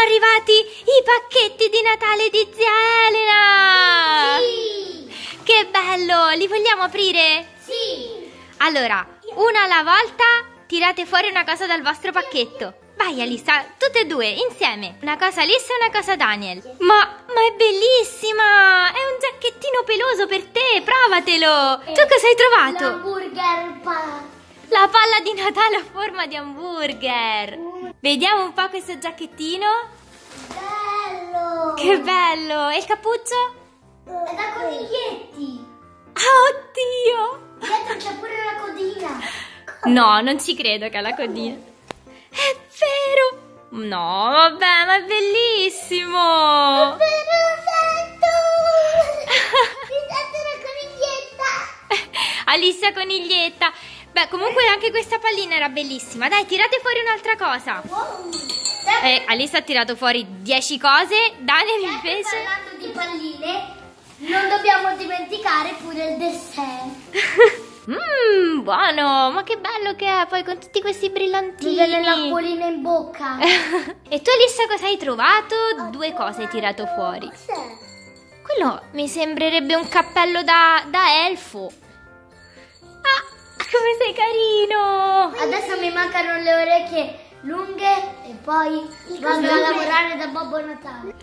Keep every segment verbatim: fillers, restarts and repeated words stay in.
arrivati i pacchetti di Natale di zia Elena! Sì! Che bello! Li vogliamo aprire? Sì! Allora, una alla volta tirate fuori una cosa dal vostro pacchetto. Vai Alissa, tutte e due, insieme. Una cosa Alissa e una cosa Daniel. Ma, ma è bellissima! È un giacchettino peloso per te, provatelo! Tu cosa hai trovato? L'hamburger pa... La palla di Natale a forma di hamburger. Vediamo un po' questo giacchettino. Bello! Che bello! E il cappuccio? È da coniglietti! Ah, oddio! Dietro c'è pure la codina! No, non ci credo che ha la codina. È vero! No, vabbè, ma è bellissimo! È vero, sento! Mi sento una coniglietta! Alissa coniglietta. Beh, comunque anche questa pallina era bellissima. Dai, tirate fuori un'altra cosa. Wow! Eh, Alissa ha tirato fuori dieci cose. Daniel Sempre invece... parlando di palline, non dobbiamo dimenticare pure il dessert. Mmm, buono. Ma che bello che è poi con tutti questi brillantini. Mi viene l'acquolina in bocca. E tu Alissa cosa hai trovato? Due cose hai tirato fuori. Cos'è? Quello mi sembrerebbe un cappello da, da elfo. Ah, come sei carino! Adesso mi mancano le orecchie lunghe e poi vado a lavorare da Babbo Natale.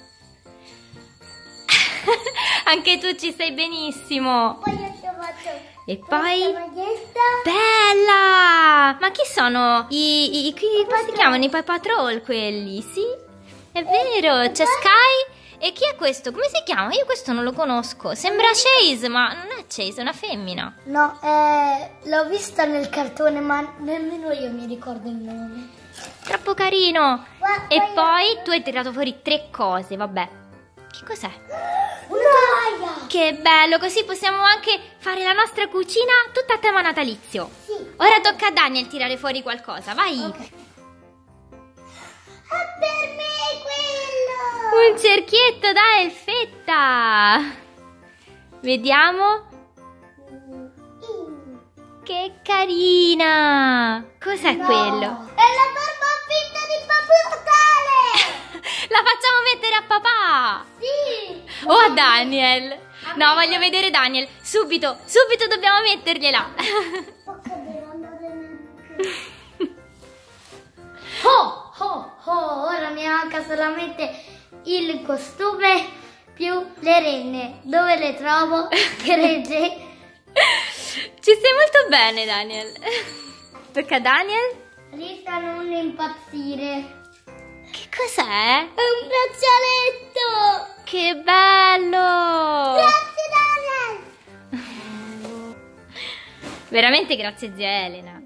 Anche tu ci sei benissimo. Poi ho trovato E poi... maglietta. Bella! Ma chi sono? I, i, i- chi- come si chiamano? I Paw Patrol quelli? Sì, è vero. C'è Sky. E chi è questo? Come si chiama? Io questo non lo conosco. Sembra Chase, ma non è Chase, è una femmina. No, eh, l'ho vista nel cartone, ma nemmeno io mi ricordo il nome. Troppo carino. Guarda, E guarda. poi tu hai tirato fuori tre cose, vabbè. Che cos'è? Una tovaia! Che bello, così possiamo anche fare la nostra cucina tutta a tema natalizio. Sì. Ora tocca a Daniel tirare fuori qualcosa, vai. Ok. È per me quello! Un cerchietto da elfetta. Vediamo. Che carina. Cos'è No, quello? È la barba finta di Babbo Natale! La facciamo mettere a papà. Sì! O a Daniel. No, voglio vedere Daniel. Subito, subito dobbiamo mettergliela. Ok, devo andare nel... Oh, oh, oh, ora mi manca solamente il costume più le renne. Dove le trovo? Gregge. Ci stai molto bene, Daniel. Tocca a Daniel. Rita, non impazzire. Che cos'è? È un braccialetto! Che bello! Grazie, Daniel! Veramente grazie zia Elena.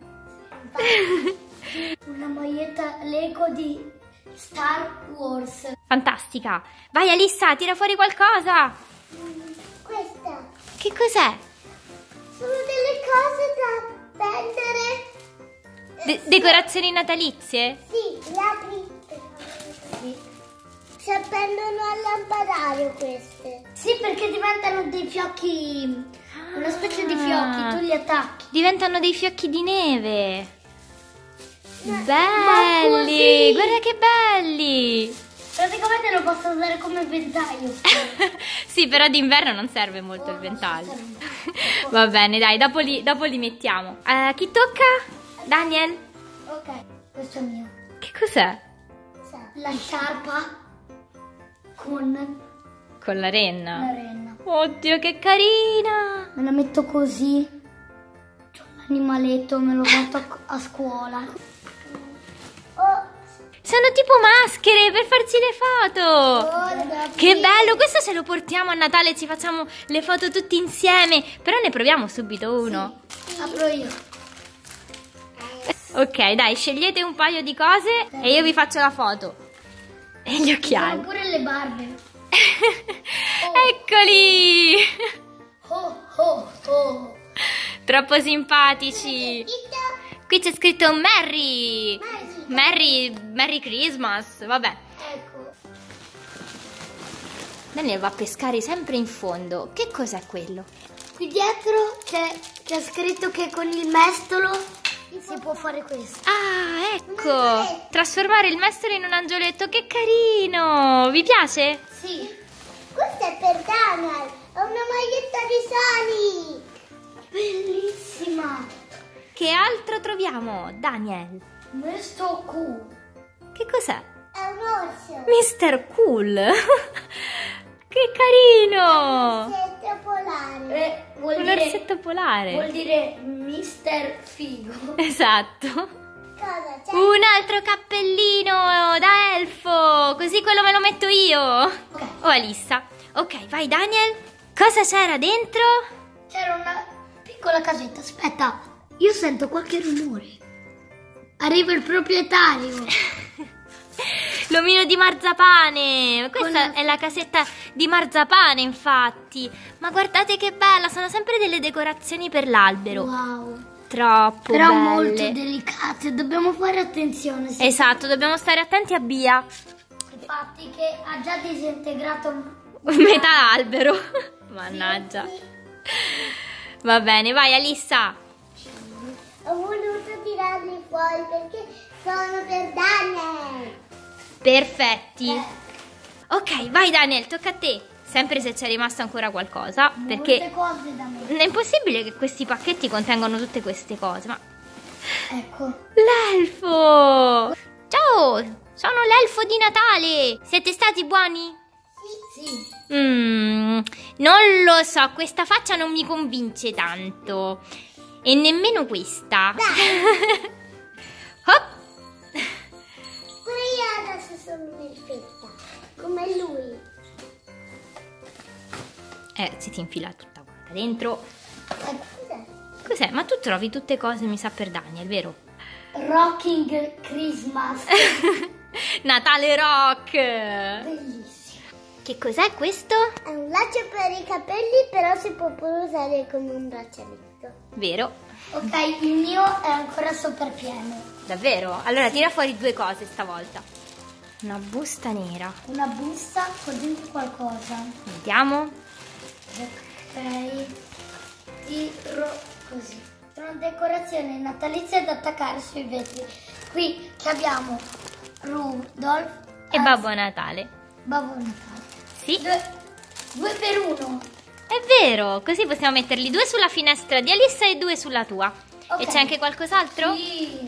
Una maglietta Lego di Star Wars. Fantastica. Vai Alissa, tira fuori qualcosa. Questa. Che cos'è? Sono delle cose da prendere. De- decorazioni natalizie? Sì, le apri. Sì. Si appendono al lampadario queste. Sì, perché diventano dei fiocchi. Una specie di fiocchi, tu li attacchi. Diventano dei fiocchi di neve. Ma Belli, così? guarda che belli. Praticamente lo posso usare come ventaglio. Sì, però d'inverno non serve molto il ventaglio. Va bene, dai, dopo li, dopo li mettiamo. Eh, chi tocca? Daniel? Ok, questo è mio. Che cos'è? La sciarpa con Con la renna. la renna. Oddio, che carina. Me la metto così. C'ho l'animaletto, me lo porto a, a scuola. Oh, Sono tipo maschere per farci le foto. guarda, Che bello, questo ce lo portiamo a Natale e ci facciamo le foto tutti insieme. Però ne proviamo subito uno. apro io. Ok, dai, scegliete un paio di cose e io vi faccio la foto. E gli Ho occhiali. pure le barbe. Eccoli! Oh, oh, oh. Troppo simpatici. Qui c'è scritto Merry. Merry, Merry Christmas. Vabbè. Ecco. Daniel va a pescare sempre in fondo. Che cos'è quello? Qui dietro c'è scritto che con il mestolo si può fare questo. Ah, ecco! Trasformare il mestolo in un angioletto, che carino! Vi piace? Sì. Questo è per Daniel, è una maglietta di Sonic! Bellissima! Che altro troviamo, Daniel? mister Cool. Che cos'è? È un orso. mister Cool! Che carino! Un orsetto polare. Eh, vuol Un dire, orsetto polare. Vuol dire mister Figo. Esatto. Cosa c'è? Un altro cappellino da elfo, così quello me lo metto io. Ok. O Alissa. Ok, vai Daniel. Cosa c'era dentro? C'era una piccola casetta. Aspetta, io sento qualche rumore. Arriva il proprietario. L'omino di marzapane. Questa Con- è la casetta di marzapane, infatti. Ma guardate che bella, sono sempre delle decorazioni per l'albero. Wow. Troppo Però belle. molto delicate, dobbiamo fare attenzione. sì. Esatto, dobbiamo stare attenti a Bia. Infatti che ha già disintegrato Metà albero. Mannaggia. Va bene, vai Alissa. Ho voluto tirarli fuori perché sono per Daniel. Perfetti. Eh. Ok, vai Daniel, tocca a te. Sempre se c'è rimasto ancora qualcosa, Molte perché cose da me. è impossibile che questi pacchetti contengano tutte queste cose, ma... Ecco. L'elfo! Ciao, sono l'elfo di Natale. Siete stati buoni? Sì. Sì. Mm, non lo so, questa faccia non mi convince tanto. E nemmeno questa. Hop! Pure io adesso sono un'elfetta, come lui. Eh, si ti infila tutta quanta dentro. Eh, cos'è? Cos'è? Ma tu trovi tutte cose, mi sa, per Daniel, vero? Rocking Christmas. Natale Rock! Bellissimo. Che cos'è questo? È un laccio per i capelli, però si può pure usare come un braccialetto. Vero? Ok, il mio è ancora super pieno. Davvero? Allora tira fuori due cose stavolta. Una busta nera. Una busta con dentro qualcosa. Vediamo. Ok. Tiro così. Sono decorazioni natalizie da attaccare sui vetri. Qui che abbiamo Rudolph E Babbo Natale. Babbo Natale. Sì, Due, due per uno. è vero. Così possiamo metterli due sulla finestra di Alissa e due sulla tua. Ok. E c'è anche qualcos'altro? Sì.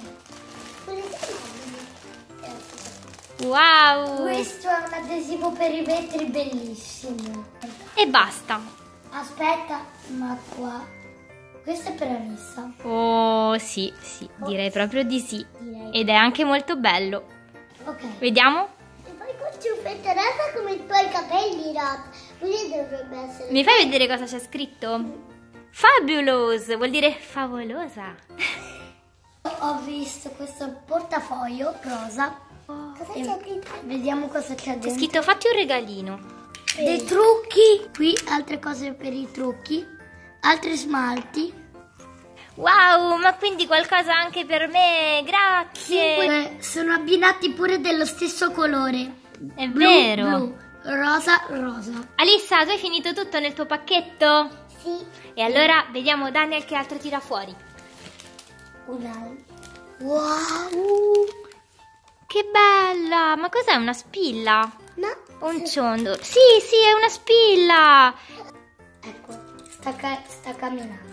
Wow! Questo è un adesivo per i vetri bellissimo. E basta. Aspetta, ma qua. Questo è per Alissa. Oh, sì, sì, direi proprio di sì. Direi. Ed è anche molto bello. Ok. Vediamo? E poi con ciuffetta rosa come i tuoi capelli rosa. Quindi dovrebbe essere. Mi fai vedere cosa c'è scritto? Fabulous, vuol dire favolosa. Ho visto questo portafoglio rosa. Cosa c'è dentro? Vediamo cosa c'è C'è dentro. scritto fatti un regalino. Dei trucchi. Qui altre cose per i trucchi. Altri smalti. Wow, ma quindi qualcosa anche per me, grazie. Eh, sono abbinati pure dello stesso colore. È Blu, vero. blu, rosa, rosa. Alissa, tu hai finito tutto nel tuo pacchetto? Sì. E allora vediamo Daniel che altro tira fuori. Una. Wow. Che bella, ma cos'è, una spilla? No. Un ciondo? Sì, sì, è una spilla. Ecco, sta, ca- sta camminando.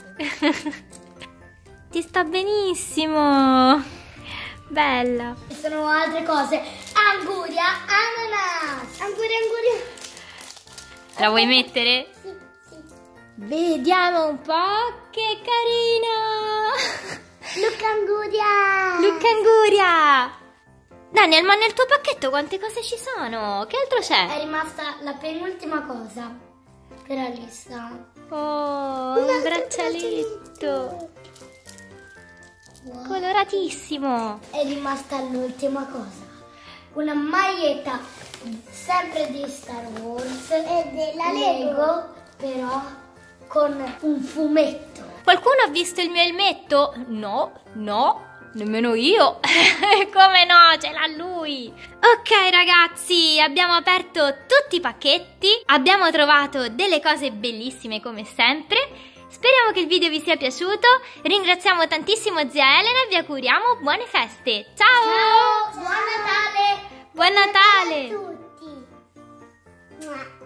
Ti sta benissimo. Bella. E sono altre cose. Anguria, ananas. Anguria, anguria. La vuoi mettere? Sì, sì. Vediamo un po', che carina. Luca Anguria. Luca Anguria. Daniel, ma nel tuo pacchetto quante cose ci sono? Che altro È c'è? rimasta la penultima cosa per Alissa. Oh, un braccialetto Wow. coloratissimo. È rimasta l'ultima cosa. Una maglietta sempre di Star Wars e della Lego, però con un fumetto. Qualcuno ha visto il mio elmetto? No, no, nemmeno io. Come no, ce l'ha lui. Ok ragazzi, abbiamo aperto tutti i pacchetti. Abbiamo trovato delle cose bellissime come sempre. Speriamo che il video vi sia piaciuto. Ringraziamo tantissimo zia Elena e vi auguriamo buone feste. Ciao! Ciao! Buon Natale! Buon Natale! Buon Natale a tutti!